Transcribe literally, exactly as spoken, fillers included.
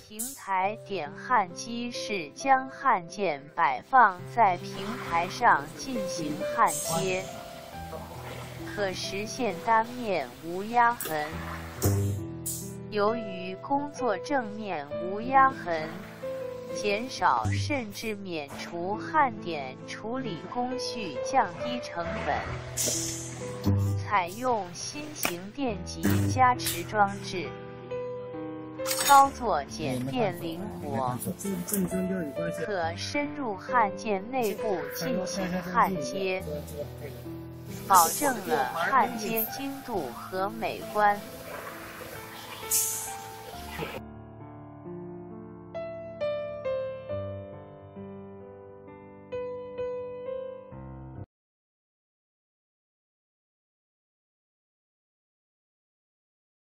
平台点焊机是将焊件摆放在平台上进行焊接，可实现单面无压痕。由于工作正面无压痕，减少甚至免除焊点处理工序，降低成本。采用新型电极加持装置，操作简便灵活，可深入焊件内部进行焊接，保证了焊接精度和美观。